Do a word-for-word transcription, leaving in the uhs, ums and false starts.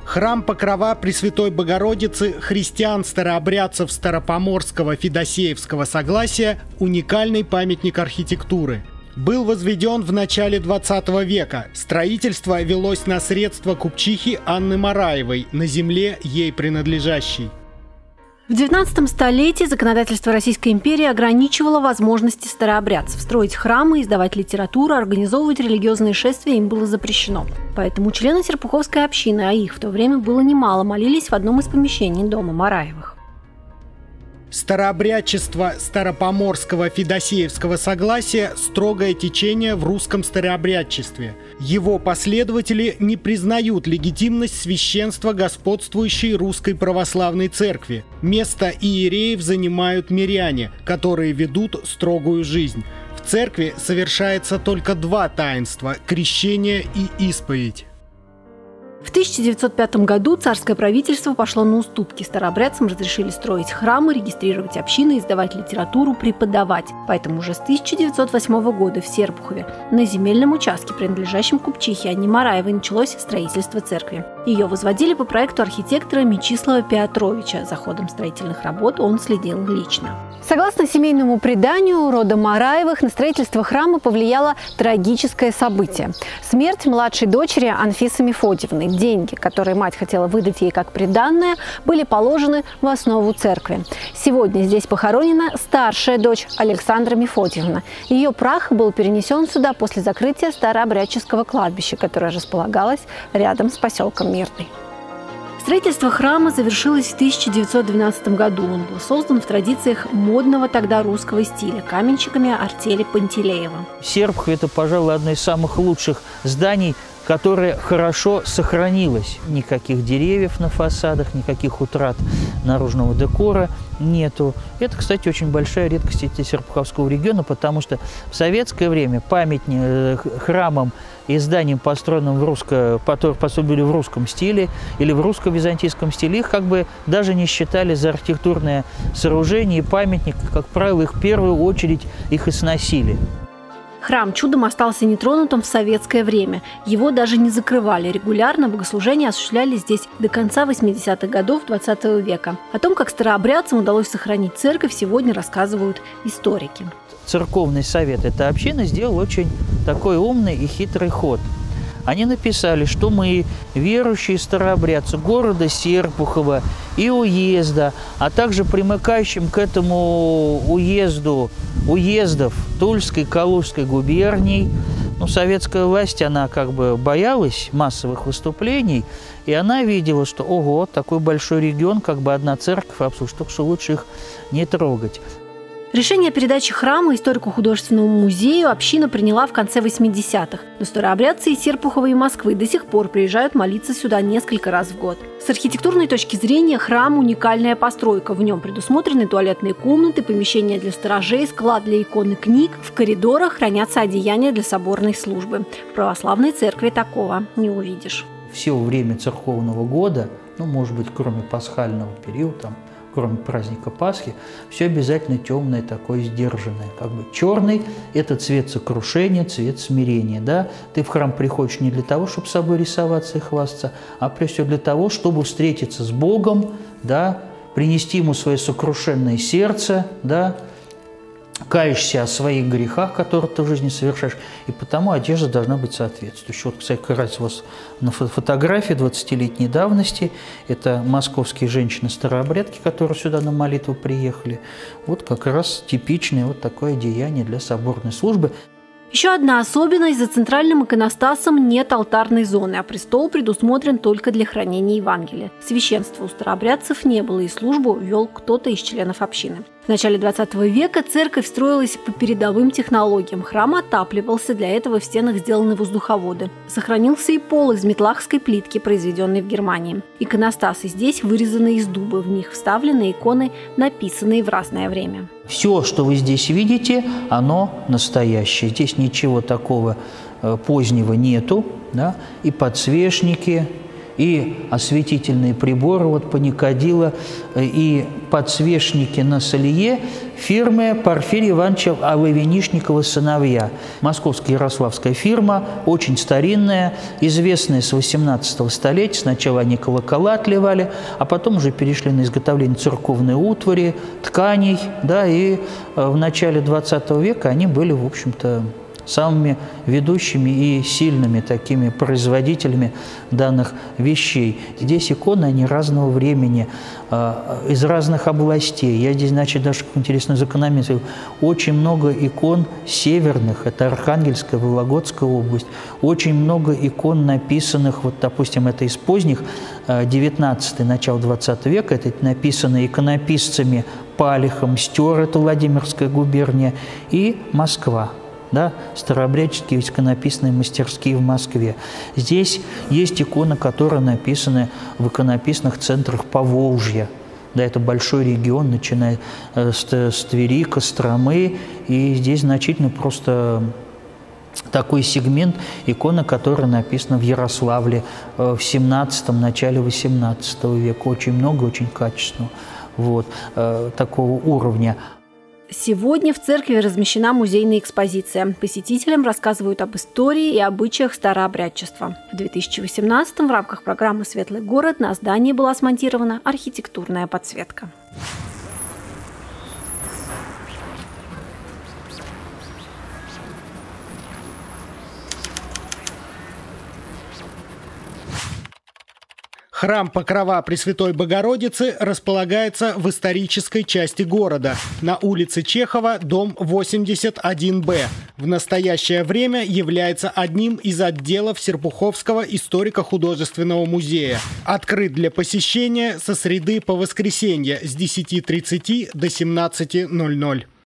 Храм Покрова Пресвятой Богородицы христиан-старообрядцев Старопоморского Федосеевского согласия – уникальный памятник архитектуры. Был возведен в начале двадцатого века. Строительство велось на средства купчихи Анны Мараевой на земле, ей принадлежащей. В девятнадцатом столетии законодательство Российской империи ограничивало возможности старообрядцев строить храмы, издавать литературу, организовывать религиозные шествия им было запрещено. Поэтому члены Серпуховской общины, а их в то время было немало, молились в одном из помещений дома Мараевых. Старообрядчество Старопоморского Федосеевского согласия – строгое течение в русском старообрядчестве. Его последователи не признают легитимность священства господствующей русской православной церкви. Место иереев занимают миряне, которые ведут строгую жизнь. В церкви совершается только два таинства – крещение и исповедь. В тысяча девятьсот пятом году царское правительство пошло на уступки. Старообрядцам разрешили строить храмы, регистрировать общины, издавать литературу, преподавать. Поэтому уже с тысяча девятьсот восьмого года в Серпухове на земельном участке, принадлежащем купчихе Анне Мараевой, началось строительство церкви. Ее возводили по проекту архитектора Мечислава Петровича. За ходом строительных работ он следил лично. Согласно семейному преданию рода Мараевых, на строительство храма повлияло трагическое событие – смерть младшей дочери Анфисы Мефодьевны. Деньги, которые мать хотела выдать ей как приданное, были положены в основу церкви. Сегодня здесь похоронена старшая дочь Александра Мефодьевна. Ее прах был перенесен сюда после закрытия старообрядческого кладбища, которое располагалось рядом с поселком Мирный. Строительство храма завершилось в тысяча девятьсот двенадцатом году. Он был создан в традициях модного тогда русского стиля каменщиками артели Пантелеева. Серпухов – это, пожалуй, одно из самых лучших зданий, которое хорошо сохранилось. Никаких деревьев на фасадах, никаких утрат наружного декора нету. Это, кстати, очень большая редкость для Серпуховского региона, потому что в советское время памятник храмам и зданиям, построенным в, русско, были в русском стиле или в русско-византийском стиле, их как бы даже не считали за архитектурное сооружение и памятник. Как правило, их в первую очередь их и сносили. Храм чудом остался нетронутым в советское время. Его даже не закрывали. Регулярно богослужения осуществлялись здесь до конца восьмидесятых годов двадцатого века. О том, как старообрядцам удалось сохранить церковь, сегодня рассказывают историки. Церковный совет этой общины сделал очень такой умный и хитрый ход. Они написали, что мы, верующие старообрядцы города Серпухова и уезда, а также примыкающим к этому уезду, уездов Тульской, Калужской губерний, ну, советская власть, она как бы боялась массовых выступлений, и она видела, что, ого, такой большой регион, как бы одна церковь обслуживает, что лучше их не трогать. Решение о передаче храма историко-художественному музею община приняла в конце восьмидесятых. Но старообрядцы из Серпухова и Москвы до сих пор приезжают молиться сюда несколько раз в год. С архитектурной точки зрения храм – уникальная постройка. В нем предусмотрены туалетные комнаты, помещения для сторожей, склад для икон и книг. В коридорах хранятся одеяния для соборной службы. В православной церкви такого не увидишь. Все время церковного года, ну, может быть, кроме пасхального периода, там, кроме праздника Пасхи, все обязательно темное, такое сдержанное. Как бы черный – это цвет сокрушения, цвет смирения. Да? Ты в храм приходишь не для того, чтобы с собой рисоваться и хвастаться, а прежде всего для того, чтобы встретиться с Богом, да? Принести Ему свое сокрушенное сердце, да? Каешься о своих грехах, которые ты в жизни совершаешь, и потому одежда должна быть соответствующей. Вот, кстати, как раз у вас на фотографии двадцатилетней давности, это московские женщины-старообрядки, которые сюда на молитву приехали. Вот как раз типичное вот такое деяние для соборной службы. Еще одна особенность – за центральным иконостасом нет алтарной зоны, а престол предусмотрен только для хранения Евангелия. Священства у старообрядцев не было, и службу вел кто-то из членов общины. В начале двадцатого века церковь строилась по передовым технологиям. Храм отапливался, для этого в стенах сделаны воздуховоды. Сохранился и пол из метлахской плитки, произведенной в Германии. Иконостасы здесь вырезаны из дуба, в них вставлены иконы, написанные в разное время. Все, что вы здесь видите, оно настоящее. Здесь ничего такого позднего нету. Да? И подсвечники, и осветительные приборы, вот паникадила, и подсвечники на солье фирмы Порфирия Ивановича Авы-Винишникова сыновья. Московская ярославская фирма, очень старинная, известная с восемнадцатого столетия. Сначала они колокола отливали, а потом уже перешли на изготовление церковной утвари, тканей, да, и в начале двадцатого века они были, в общем-то, самыми ведущими и сильными такими производителями данных вещей. Здесь иконы, они разного времени, из разных областей. Я здесь, значит, даже интересную закономерность. Очень много икон северных, это Архангельская, Вологодская область. Очень много икон, написанных, вот, допустим, это из поздних, девятнадцатого, начало двадцатого века, это написано иконописцами Палихом, Стер, это Владимирская губерния, и Москва. Да, старообрядческие иконописные мастерские в Москве. Здесь есть иконы, которые написаны в иконописных центрах Поволжья. Да, это большой регион, начиная с, с Твери, Костромы. И здесь значительно просто такой сегмент иконы, которая написана в Ярославле в семнадцатом, начале восемнадцатого века. Очень много, очень качественного вот, такого уровня. Сегодня в церкви размещена музейная экспозиция. Посетителям рассказывают об истории и обычаях старообрядчества. В две тысячи восемнадцатом в рамках программы «Светлый город» на здании была смонтирована архитектурная подсветка. Храм Покрова Пресвятой Богородицы располагается в исторической части города, на улице Чехова, дом восемьдесят один Б. В настоящее время является одним из отделов Серпуховского историко-художественного музея. Открыт для посещения со среды по воскресенье с десяти тридцати до семнадцати ноль ноль.